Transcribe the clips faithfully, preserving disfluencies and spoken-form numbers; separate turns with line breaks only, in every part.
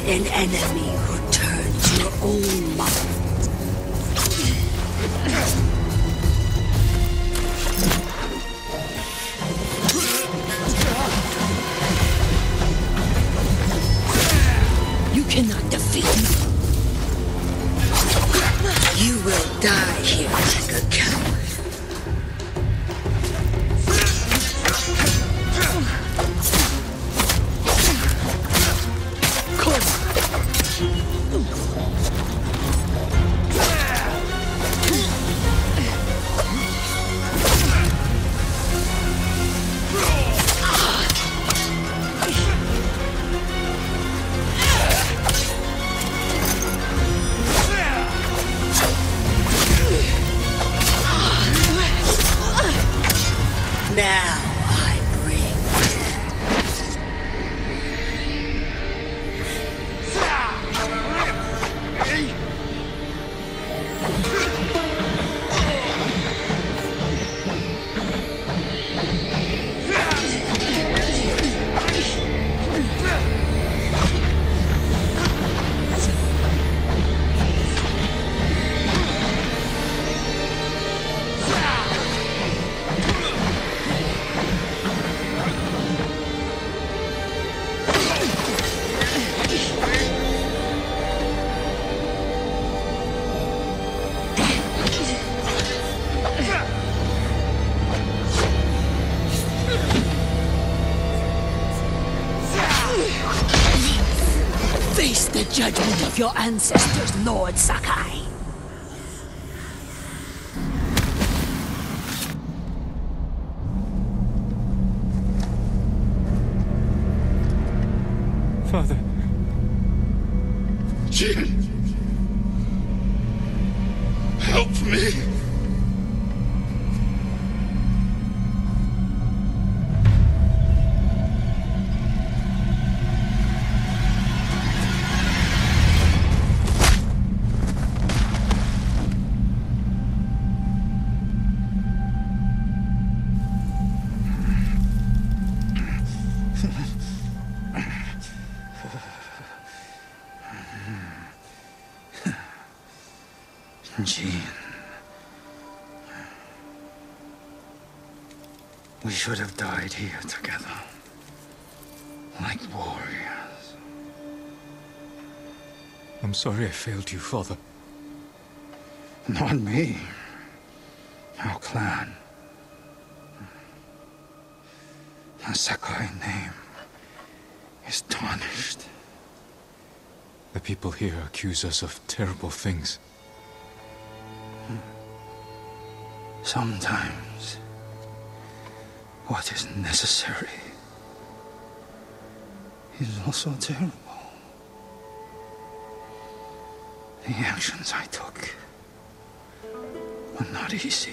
An enemy who turns your own mother. You cannot defeat me. You will die here like a coward. Now I bring face the judgment of your ancestors, Lord Sakai.
Father.
Jin! Help me! Jin. We should have died here together. Like warriors.
I'm sorry I failed you, Father.
Not me. Our clan. The Sakai name is tarnished.
The people here accuse us of terrible things.
Sometimes, what is necessary is also terrible. The actions I took were not easy.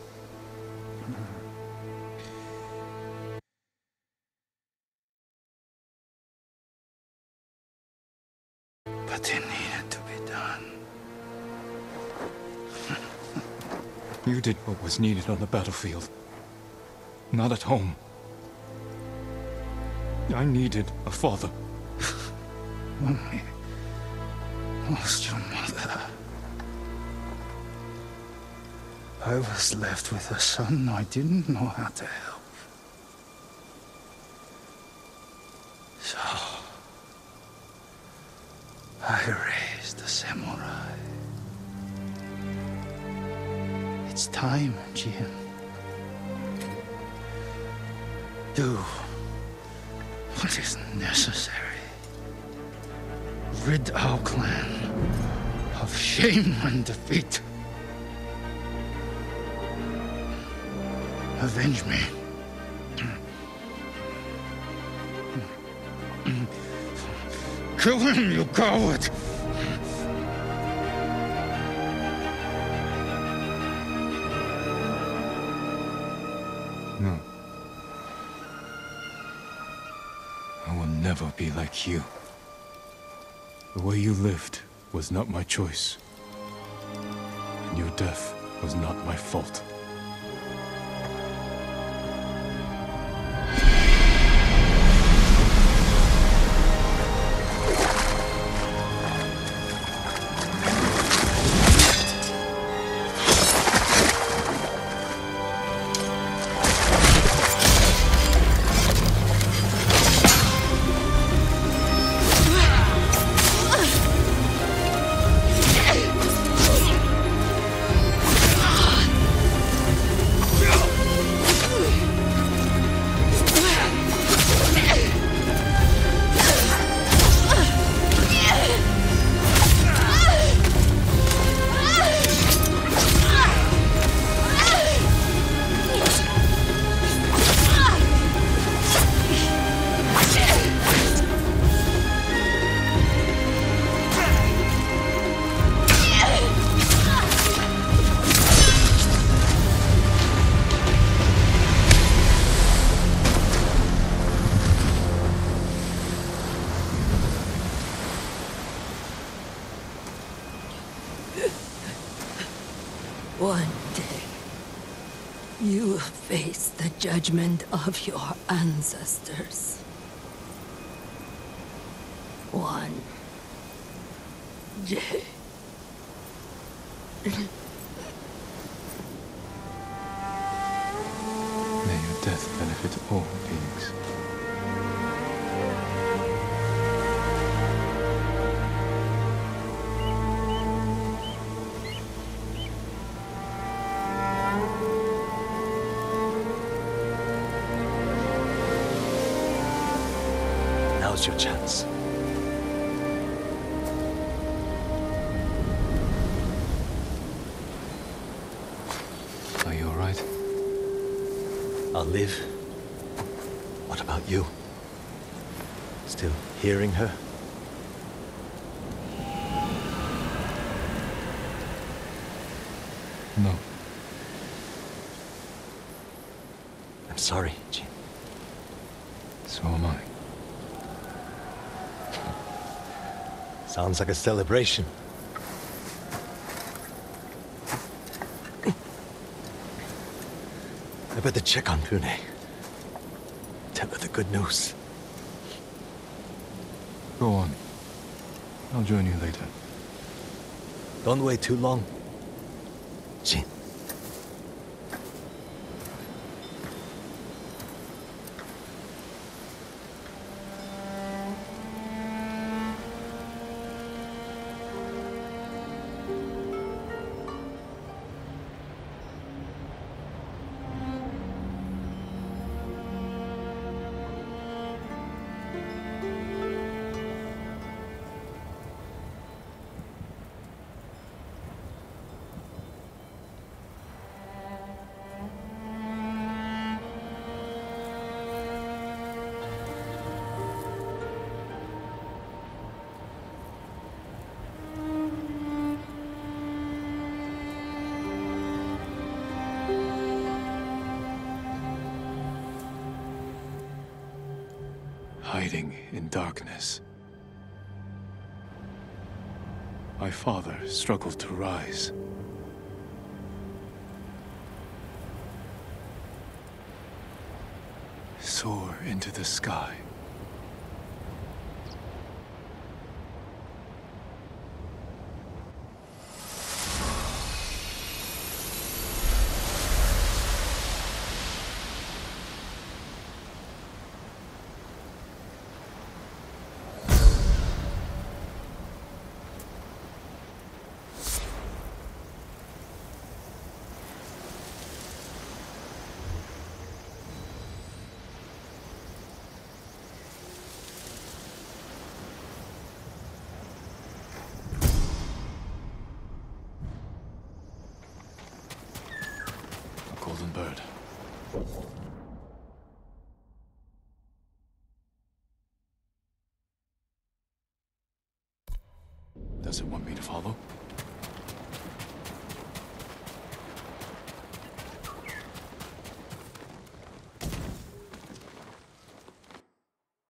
But they needed to be done.
You did what was needed on the battlefield. Not at home. I needed a father.
When we lost your mother, I was left with a son I didn't know how to help. So, I raised a samurai. It's time, Jin. Do what is necessary. Rid our clan of shame and defeat. Avenge me. Kill him, you coward!
No. I will never be like you. The way you lived was not my choice. And your death was not my fault.
One day, you will face the judgment of your ancestors. One day.
May your death benefit all beings.
Now's your chance.
Are you all right?
I'll live. What about you? Still hearing her?
No.
I'm sorry, Jin.
So am I.
Sounds like a celebration. I better check on Pune. Tell her the good news.
Go on. I'll join you later.
Don't wait too long, Jin.
Hiding in darkness. My father struggled to rise. Soar into the sky. Golden bird. Does it want me to follow?